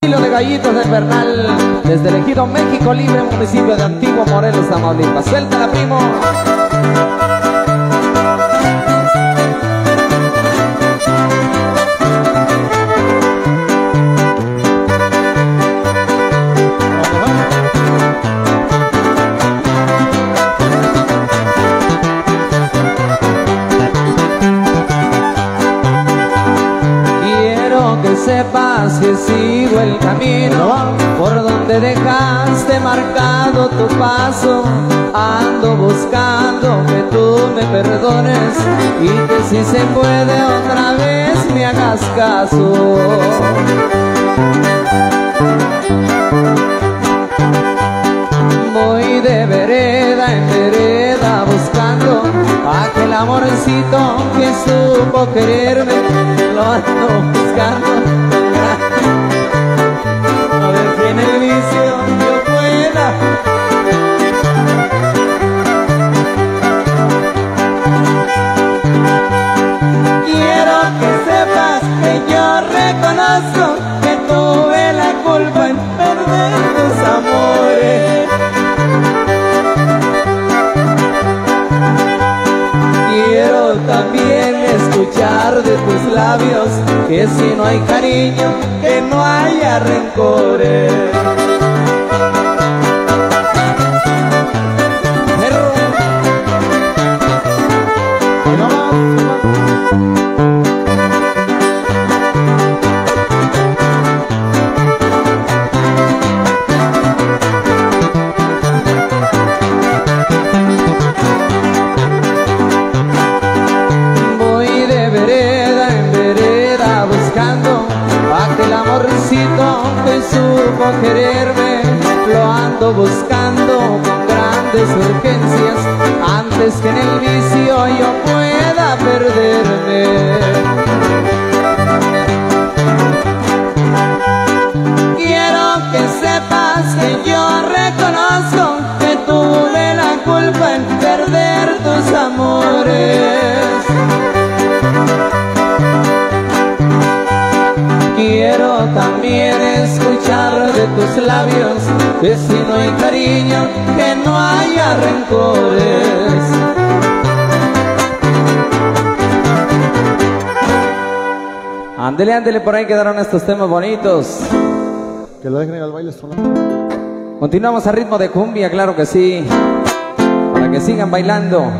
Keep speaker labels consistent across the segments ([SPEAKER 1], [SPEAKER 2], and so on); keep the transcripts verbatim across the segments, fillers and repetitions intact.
[SPEAKER 1] De Gallitos del Bernal, desde el Ejido México Libre, municipio de Antiguo Morelos, Tamaulipas. Suéltala, primo.
[SPEAKER 2] Sepas que sigo el camino por donde dejaste marcado tu paso. Ando buscando que tú me perdones y que si se puede otra vez me hagas caso. Voy de vereda en vereda buscando aquel amorcito que supo quererme. Lo ando buscando. A ver si en el vicio yo pueda. Quiero que sepas que yo reconozco que tuve la culpa en perder tus amores. Quiero también escuchar de tus labios que si no hay cariño, que no haya rencores. Perro. Ahí vamos. Que supo quererme, lo ando buscando con grandes urgencias, antes que en el vicio yo pueda perderme. Quiero que sepas que yo reconozco que tuve la culpa en perder tus amores. Quiero también escuchar de tus labios que si no hay cariño, que no haya rencores. Ándele, ándele, por ahí quedaron estos temas bonitos.
[SPEAKER 3] Que lo dejen ir al baile solo.
[SPEAKER 1] Continuamos a ritmo de cumbia, claro que sí, para que sigan bailando.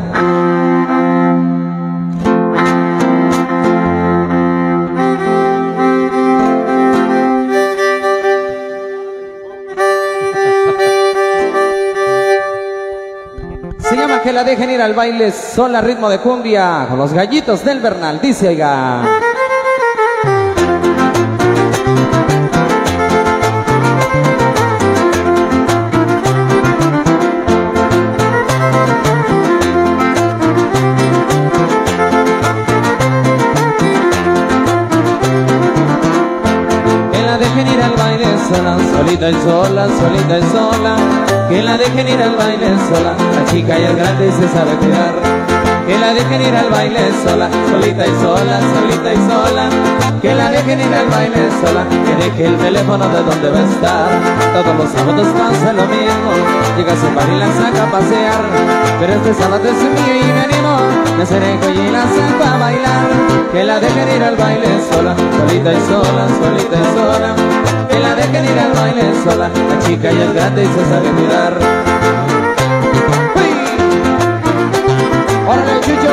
[SPEAKER 1] Que la dejen ir al baile sola, ritmo de cumbia, con los Gallitos del Bernal. Dice, oiga. Que la dejen ir al baile sola, solita y sola, solita y sola. Que la dejen ir al baile sola, la chica ya es grande y se sabe cuidar. Que la dejen ir al baile sola, solita y sola, solita y sola. Que la dejen ir al baile sola, que deje el teléfono de donde va a estar. Todos los sábados pasa lo mismo, llega a su bar y la saca a pasear. Pero este sábado es mío y me animo, me acerco y la saco a bailar. Que la dejen ir al baile sola, solita y sola, solita y sola. Que la dejen ir al baile sola, la chica ya es grande y se sabe cuidar. ¡Uy! ¡Órale, Chucho!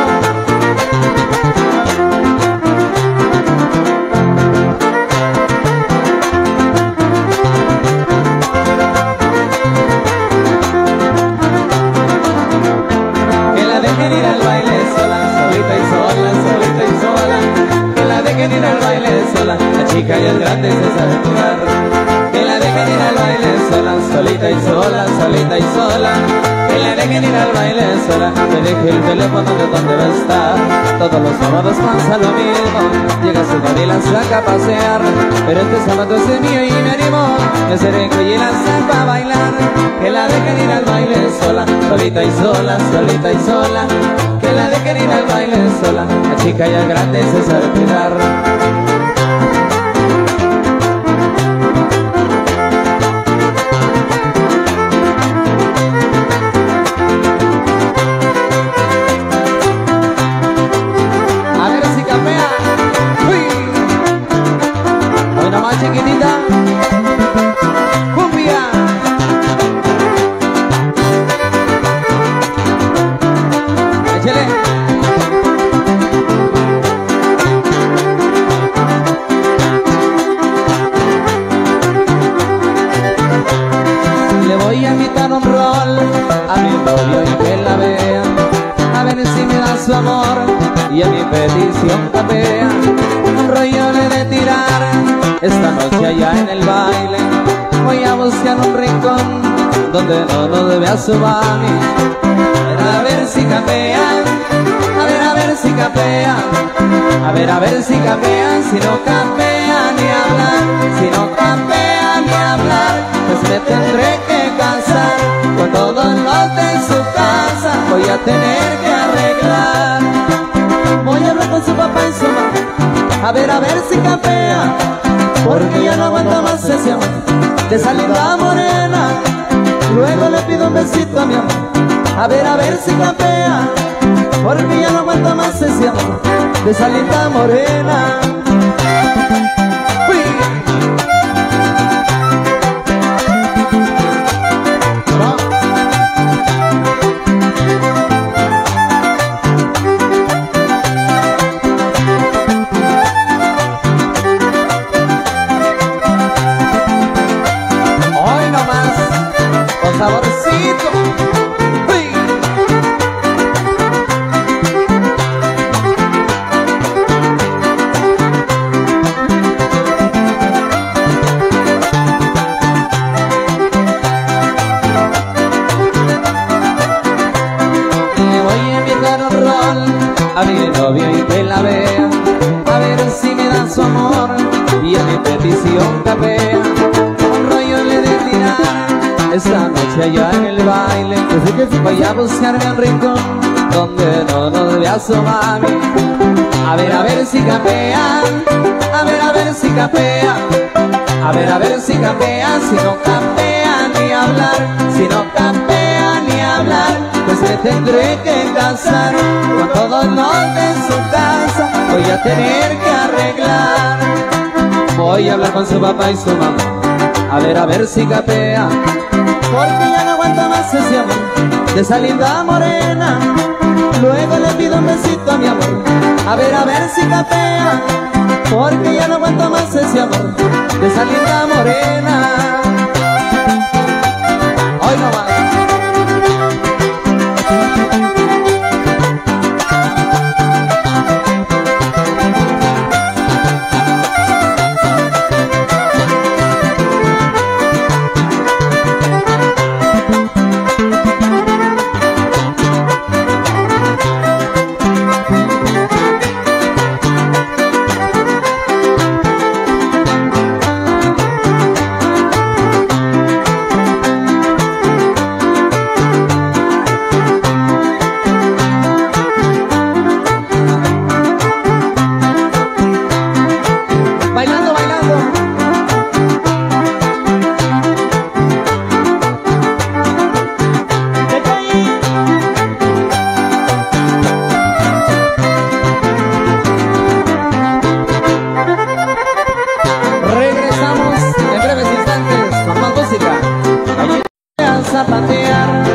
[SPEAKER 1] Que la dejen ir al baile sola, solita y sola, solita y sola. Que la dejen ir al baile sola, la chica ya es grande y se sabe cuidar. Que la dejen ir al baile sola, solita y sola, solita y sola. Que la dejen ir al baile sola, que deje el teléfono de donde va a estar. Todos los sábados pasa lo mismo, llega su bar y la saca a pasear. Pero este sábado es mío y me animo, me acerco y la saco a bailar. Que la dejen ir al baile sola, solita y sola, solita y sola. Que la dejen ir al baile sola, la chica ya es grande y se sabe cuidar.
[SPEAKER 2] Chiquitita, cumbia. Échale. Le voy a invitar un rol a mi novio y que la vea, a ver si me da su amor y a mi petición capea. Un rollo le de tirar esta noche allá en el baile. Voy a buscar un rincón donde no nos vea su mami. A ver si capean, a ver a ver si capean, a ver a ver si capean. Si no capean ni hablar, si no capean ni hablar, pues me tendré que casar con todos los de su casa. Voy a tener que arreglar. Voy a hablar con su papá y su mamá, a ver a ver si capea, porque ya no aguanta más ese amor de esa linda morena. Luego le pido un besito a mi amor, a ver a ver si capea, porque ya no aguanta más ese amor de esa linda morena. Uy. Hoy nomás, con saborcito. Uy. Le voy a invitar un rol a mi novio y que la vea, a ver si me da su amor y a mi petición capea. Un rollo le de tirar esta noche allá en el baile. Voy a buscarme un rincón donde no nos vea su mami. A ver a ver si capea, a ver a ver si capea, a ver a ver si capea. Si no capea ni hablar, si no capea ni hablar, pues me tendré que casar con todos los de su casa. Voy a tener que arreglar. Voy a hablar con su papá y su mamá, a ver a ver si capea, porque ya no aguanta más ese amor de esa linda morena. Luego le pido un besito a mi amor, a ver a ver si capea, porque ya no aguanta más ese amor de esa linda morena. Hoy no más. Bailando, bailando. Regresamos en breves instantes con más música. Ayúdame a zapatear.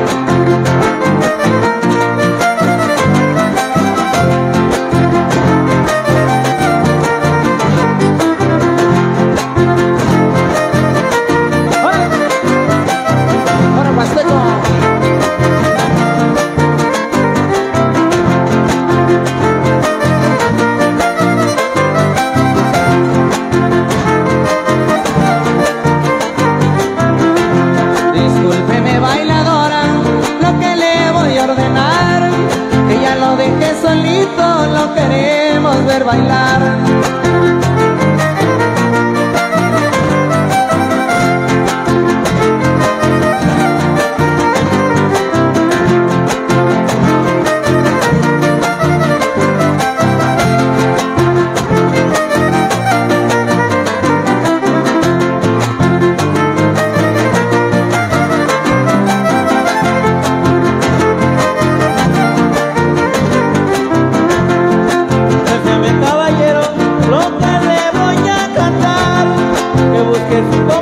[SPEAKER 2] Discúlpeme bailadora, lo que le voy a ordenar, que ya lo dejé solito, lo queremos ver bailar. Caballero F.